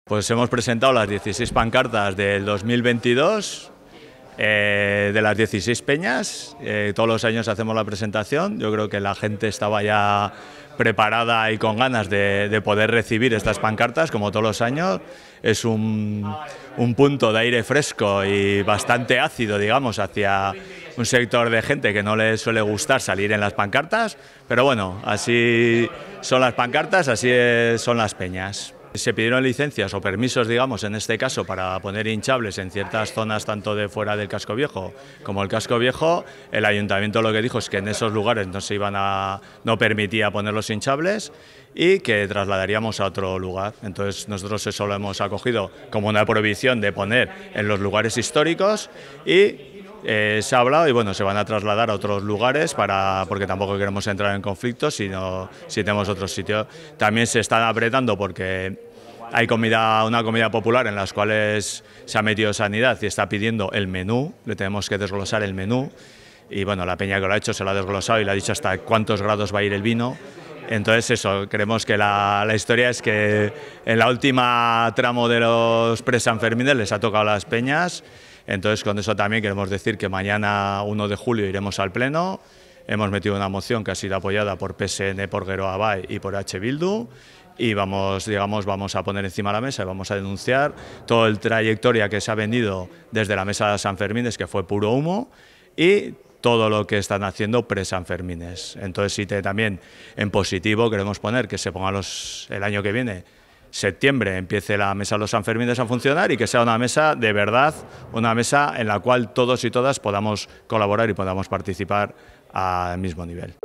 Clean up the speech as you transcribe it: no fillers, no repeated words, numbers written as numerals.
Pues hemos presentado las 16 pancartas del 2022, de las 16 peñas. Todos los años hacemos la presentación. Yo creo que la gente estaba ya preparada y con ganas de poder recibir estas pancartas, como todos los años. Es un punto de aire fresco y bastante ácido, digamos, hacia un sector de gente que no le suele gustar salir en las pancartas, pero bueno, así son las pancartas, así son las peñas. Se pidieron licencias o permisos, digamos, en este caso, para poner hinchables en ciertas zonas, tanto de fuera del casco viejo como el casco viejo. El ayuntamiento lo que dijo es que en esos lugares no permitía poner los hinchables y que trasladaríamos a otro lugar. Entonces nosotros eso lo hemos acogido como una prohibición de poner en los lugares históricos y se ha hablado y bueno, se van a trasladar a otros lugares porque tampoco queremos entrar en conflictos si tenemos otro sitio. También se están apretando porque hay una comida popular en las cuales se ha metido Sanidad y está pidiendo el menú, le tenemos que desglosar el menú y bueno, la peña que lo ha hecho se lo ha desglosado y le ha dicho hasta cuántos grados va a ir el vino. Entonces eso, creemos que la historia es que en la última tramo de los presanfermines les ha tocado a las peñas. Entonces con eso también queremos decir que mañana 1 de julio iremos al Pleno. Hemos metido una moción que ha sido apoyada por PSN, por Geroa Bai y por H. Bildu y vamos a poner encima de la mesa y vamos a denunciar toda la trayectoria que se ha vendido desde la mesa de Sanfermines, que fue puro humo, y todo lo que están haciendo pre-Sanfermines. Entonces sí, también en positivo queremos poner que se pongan el año que viene, septiembre, empiece la mesa de los Sanfermines a funcionar y que sea una mesa de verdad, una mesa en la cual todos y todas podamos colaborar y podamos participar al mismo nivel.